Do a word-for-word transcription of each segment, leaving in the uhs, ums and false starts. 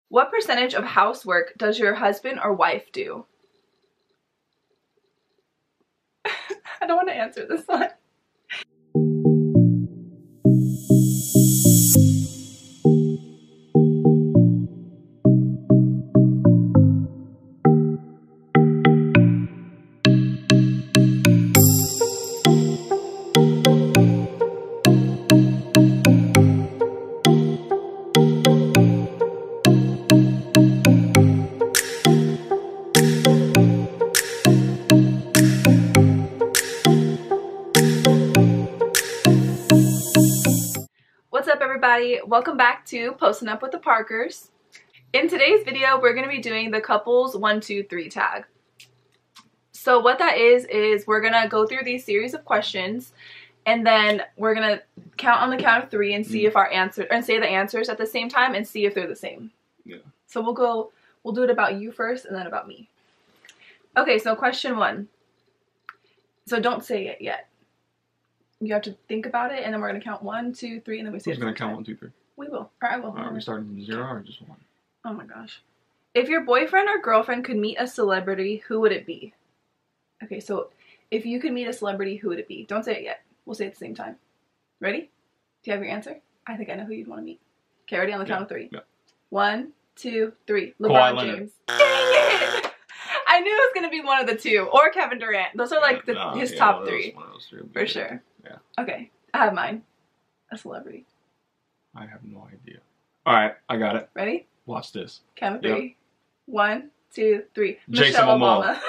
What percentage of housework does your husband or wife do? I don't want to answer this one. What's up, everybody? Welcome back to Posting Up with the Parkers. In today's video, we're going to be doing the couples one two three tag. So what that is, is we're going to go through these series of questions, and then we're going to count on the count of three and see mm. if our answer, and say the answers at the same time and see if they're the same. Yeah. So we'll go, we'll do it about you first and then about me. Okay, so question one. So don't say it yet. You have to think about it, and then we're going to count one, two, three, and then we say Who's going to count one, two, three? We will. Or I will. Are we starting from zero or just one? Oh my gosh. If your boyfriend or girlfriend could meet a celebrity, who would it be? Okay, so if you could meet a celebrity, who would it be? Don't say it yet. We'll say it at the same time. Ready? Do you have your answer? I think I know who you'd want to meet. Okay, ready on the count yeah. of three. Yeah. One, two, three. Kawhi LeBron Leonard. James. Dang it! I knew it was going to be one of the two. Or Kevin Durant. Those are like the, no, his yeah, top one of three. those, one of those three For sure. Yeah. Okay, I have mine. A celebrity. I have no idea. Alright, I got it. Ready? Watch this. Count of Yep. three. One, two, three. Jason Michelle Momoa.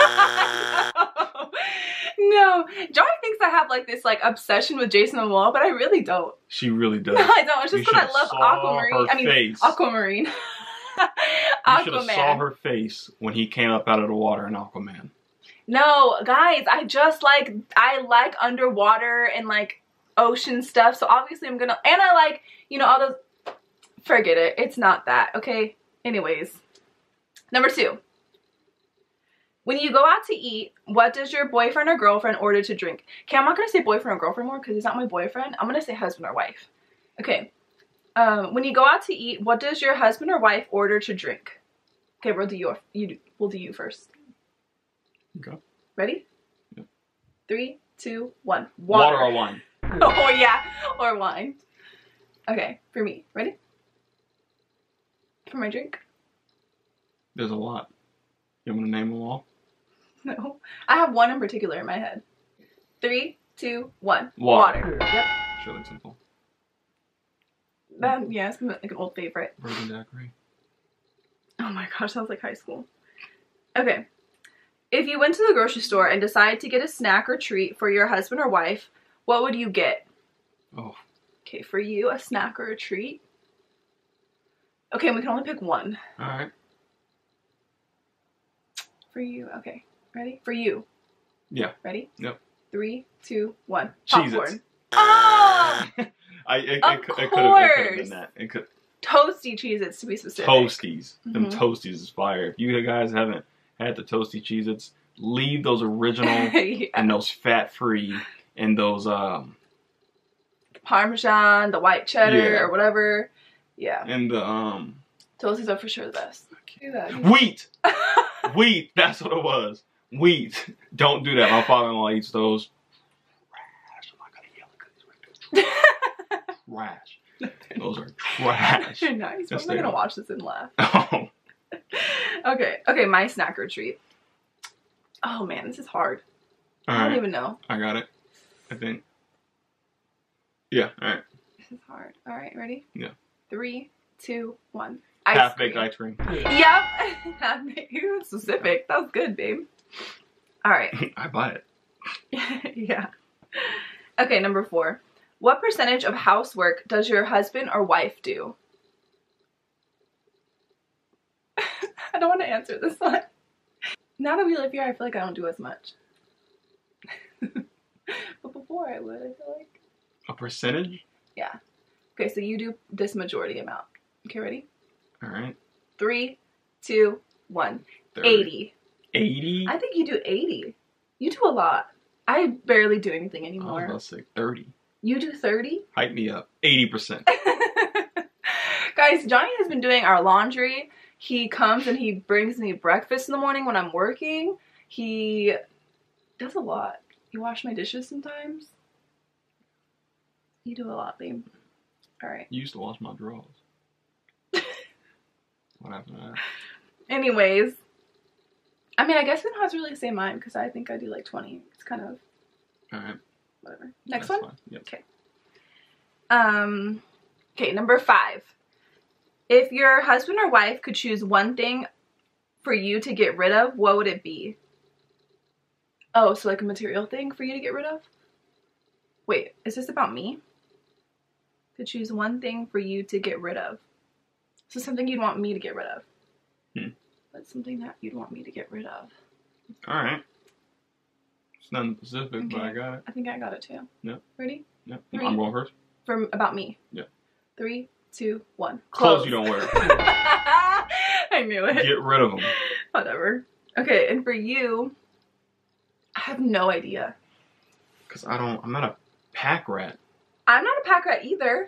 Obama. No. Johnny thinks I have like this like obsession with Jason Momoa, but I really don't. She really does. No, I don't. It's just You because I should've love saw Aquamarine. her I mean, face. Aquamarine. You should have saw her face when he came up out of the water in Aquaman. No, guys, I just like, I like underwater and like ocean stuff. So obviously I'm gonna, and I like, you know, all those, forget it. It's not that, okay? Anyways. Number two. When you go out to eat, what does your boyfriend or girlfriend order to drink? Okay, I'm not going to say boyfriend or girlfriend more because he's not my boyfriend. I'm going to say husband or wife. Okay. Um, when you go out to eat, what does your husband or wife order to drink? Okay, we'll do you, you do, we'll do you first. Okay. Ready? Yep. Three, two, one. Water, Water or wine? Oh, yeah. Or wine. Okay, for me. Ready? For my drink? There's a lot. You want me to name them all? No. I have one in particular in my head. Three, two, one. Water. Water. Yep. Short and simple. That, yeah, it's like an old favorite. Bourbon daiquiri. Oh my gosh, sounds like high school. Okay. If you went to the grocery store and decided to get a snack or treat for your husband or wife, what would you get? Oh. Okay, for you, a snack or a treat. Okay, we can only pick one. Alright. For you, okay. Ready? For you. Yeah. Ready? Yep. Three, two, one. Cheez-Its. Popcorn. Oh! I, it, Of it, it could have been that. It could. Toasty Cheez-Its to be specific. Toasties. Mhm. Them Toasties is fire. If you guys haven't had the Toasty Cheez-Its, leave those original Yeah. and those fat-free and those um Parmesan, the white cheddar, Yeah. or whatever. Yeah. and the um Toasties are for sure the best. Do that. wheat. Wheat. That's what it was. Wheat. Don't do that. My father-in-law eats those. Trash. I'm not gonna yell at you. Trash. Those are trash. Nice. Yes, I'm they not gonna are. watch this and laugh. Oh. Okay. Okay, my snack or treat. Oh man, this is hard. All I don't right. even know. I got it. I think. Yeah. All right. This is hard. All right, ready? Yeah. Three, two, one. Ice Half baked cream. ice cream. Yep. You were specific. That was good, babe. All right. I buy it. Yeah. Okay, number four. What percentage of housework does your husband or wife do? I don't want to answer this one. Now that we live here, I feel like I don't do as much. But before I would, I feel like. A percentage? Yeah. Okay, so you do this majority amount. Okay, ready? All right. Three, two, one. thirty. eighty. eighty? I think you do eighty. You do a lot. I barely do anything I was anymore. about to say thirty. You do thirty? Hype me up. eighty percent. Guys, Johnny has been doing our laundry. He comes and he brings me breakfast in the morning when I'm working. He does a lot. You wash my dishes sometimes. You do a lot, babe. Alright. You used to wash my drawers. What happened to that? Anyways. I mean, I guess we don't have to really say mine because I think I do like twenty. It's kind of... Alright. Whatever. Next That's one? fine. Yep. Okay. Um, okay, number five. If your husband or wife could choose one thing for you to get rid of, what would it be? Oh, so like a material thing for you to get rid of? Wait, is this about me? To choose one thing for you to get rid of. So something you'd want me to get rid of. Hmm. That's something that you'd want me to get rid of. Alright. It's nothing specific, Okay. but I got it. I think I got it too. Yep. Ready? Yep. Three. I'm going first. For about me. Yep. Three, two, one. Clothes you don't wear. I knew it. Get rid of them. Whatever. Okay, and for you, I have no idea. Because I don't, I'm not a pack rat. I'm not a pack rat either.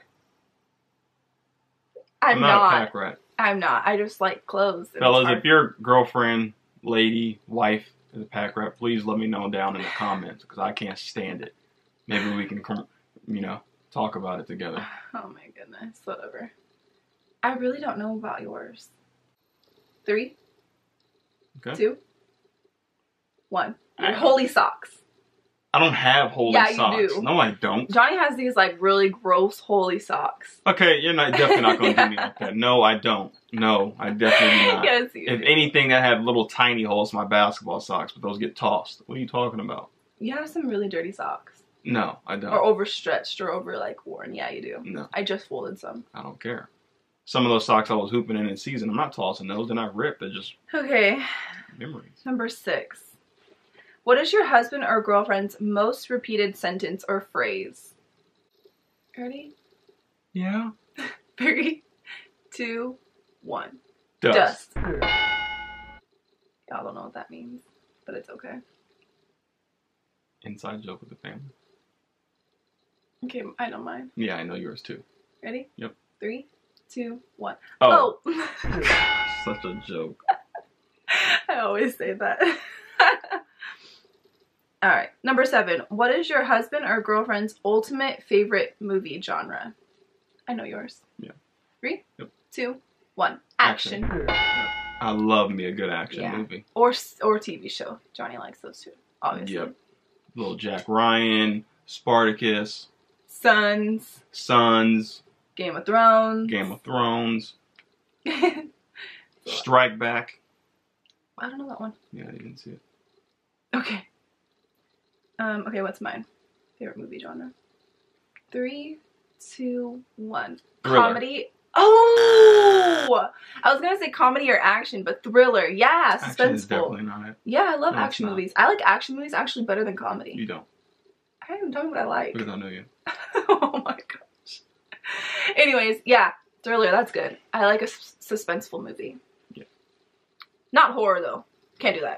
I'm, I'm not, not. a pack rat. I'm not. I just like clothes. and Fellas, it's hard- if your girlfriend, lady, wife is a pack rat, please let me know down in the comments because I can't stand it. Maybe we can, com- you know, talk about it together. Oh my goodness. Whatever. I really don't know about yours. Three, Okay. two, one. Your I- holy socks. I don't have holy Yeah, you socks. do. No, I don't. Johnny has these like really gross holy socks. Okay, you're not definitely not going to Yeah. do me like that. No, I don't. No, I definitely do not. Yes, you If do. anything, I have little tiny holes in my basketball socks, but those get tossed. What are you talking about? You have some really dirty socks. No, I don't. Or overstretched or over like worn. Yeah, you do. No, I just folded some. I don't care. Some of those socks I was hooping in in season, I'm not tossing those. They're not ripped. They're just Okay, memories. number six. What is your husband or girlfriend's most repeated sentence or phrase? Ready? Yeah. Three, two, one. Dust. Dust. Y'all don't know what that means, but it's okay. Inside joke with the family. Okay, I don't mind. Yeah, I know yours too. Ready? Yep. Three, two, one. Oh. Oh. Such a joke. I always say that. Alright, number seven. What is your husband or girlfriend's ultimate favorite movie genre? I know yours. Yeah. Three, Yep. two, one. Action. Action. I love me a good action Yeah. movie. Or or T V show. Johnny likes those too, obviously. Yep. Little Jack Ryan, Spartacus, Sons, Sons, Game of Thrones. Game of Thrones, I Strike Back. don't know that one. Yeah, you didn't see it. Okay. Um, okay, what's mine? Favorite movie genre? Three, two, one. Thriller. Comedy. Oh! I was gonna say comedy or action, but thriller. Yeah, Action is suspenseful. definitely not it. Yeah, I love No, it's action not. movies. I like action movies actually better than comedy. You don't. I am telling you what I like. Because I know you. Oh my gosh. Anyways, yeah, thriller, that's good. I like a s- suspenseful movie. Yeah. Not horror though. Can't do that.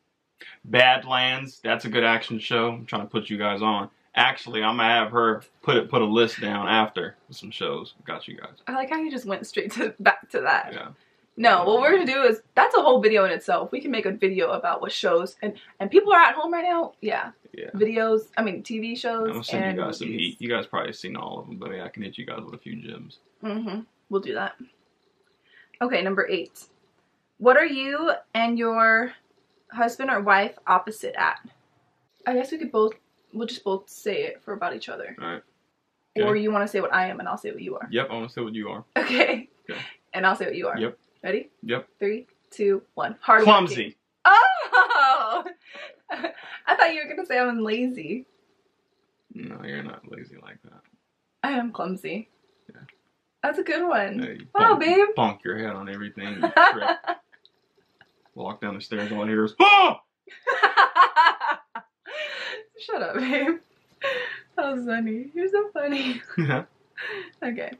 Badlands, that's a good action show. I'm trying to put you guys on. Actually, I'm gonna have her put it put a list down after with some shows. Got you guys. I like how you just went straight to back to that. Yeah. No, what we're gonna do is that's a whole video in itself. We can make a video about what shows and and people are at home right now. Yeah, Yeah. videos. I mean, T V shows. I'm gonna send and you guys some movies. heat. You guys probably seen all of them, but yeah, I can hit you guys with a few gems. Mm-hmm. We'll do that. Okay, number eight. What are you and your husband or wife opposite at? I guess we could both. We'll just both say it for about each other. All right. Or Okay. you want to say what I am and I'll say what you are. Yep, I want to see what you are. Okay. Okay. And I'll say what you are. Yep. Ready? Yep. Three, two, one. Hard Clumsy. Oh! I thought you were gonna say I'm lazy. No, you're not lazy like that. I am clumsy. Yeah. That's a good one. Yeah, you Wow, bump, babe. Bonk your head on everything. You trip. Walk down the stairs, all I hear is, oh! Shut up, babe. That was funny. You're so funny. Okay.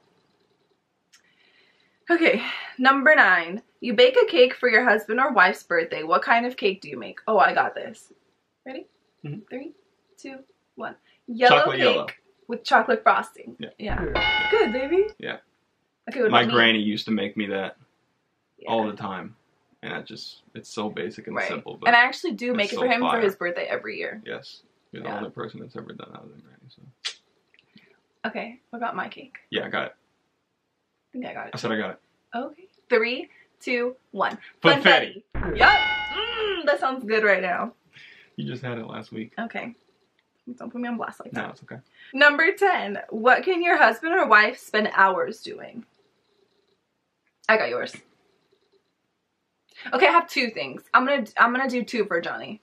Okay, number nine. You bake a cake for your husband or wife's birthday. What kind of cake do you make? Oh, I got this. Ready? Mhm. Three, two, one. Yellow Chocolate cake yellow. with chocolate frosting. Yeah. Yeah. Good, baby. Yeah. Okay, what My about me? granny used to make me that Yeah. all the time. And that just, it's so basic and Right. simple. But And I actually do make it's it so for him fire. for his birthday every year. yes, you're the Yeah. only person that's ever done that with granny. So. Okay, what about my cake? Yeah, I got it. I think I got it. I said I got it. Okay. Three, two, one. Funfetti. Yup. Mm, that sounds good right now. You just had it last week. Okay. Don't put me on blast like that. No, it's okay. Number ten. What can your husband or wife spend hours doing? I got yours. Okay, I have two things. I'm gonna I'm gonna do two for Johnny.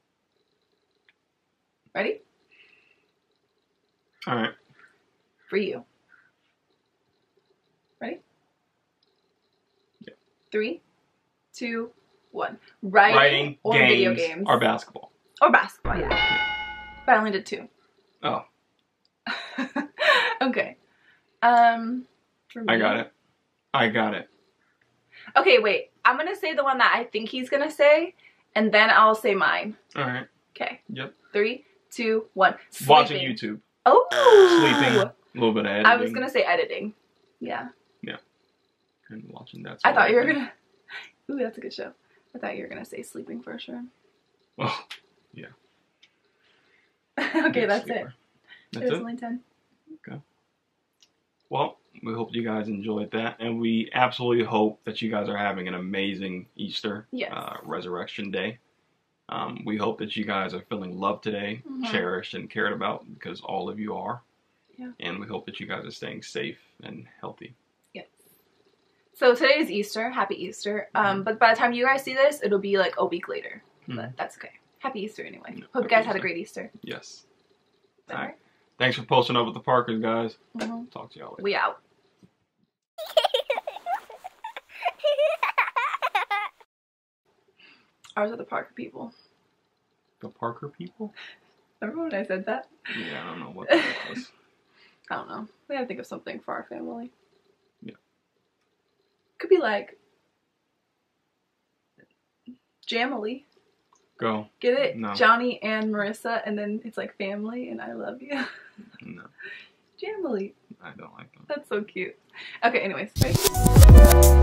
Ready? All right. For you. Ready? Yeah. Three, two, one. Writing, Writing, or games, video games. or basketball. Or basketball, yeah. But I only did two. Oh, Okay. Um for I me- got it. I got it. Okay, wait. I'm gonna say the one that I think he's gonna say, and then I'll say mine. All right. Okay. Yep. Three, two, one. Watching Sleeping. YouTube. Oh. Sleeping. A little bit of editing. I was gonna say editing. Yeah. And watching that. I thought you were thing. gonna. Ooh, that's a good show. I thought you were gonna say sleeping for sure. Well, Okay, big that's sleeper. it. That's it was it. only ten. Well, we hope you guys enjoyed that, and we absolutely hope that you guys are having an amazing Easter, Yes. uh, Resurrection Day. Um, we hope that you guys are feeling loved today, Mhm. cherished, and cared about, because all of you are. Yeah. And we hope that you guys are staying safe and healthy. So today is Easter. Happy Easter. Um, but by the time you guys see this, it'll be like a week later. Mhm. But that's okay. Happy Easter anyway. Yeah, Hope you happy guys had a Easter. great Easter. Yes. All All right. right. Thanks for posting up with the Parkers, guys. Mhm. Talk to y'all later. We out. Ours are the Parker people. The Parker people? Remember when I said that? Yeah, I don't know what that was. I don't know. We gotta think of something for our family. Yeah. Could be like Jamily. Go. Get it? No. Johnny and Marissa, and then it's like family and I love you. No, Jamily. I don't like them. That's so cute. Okay, anyways, right?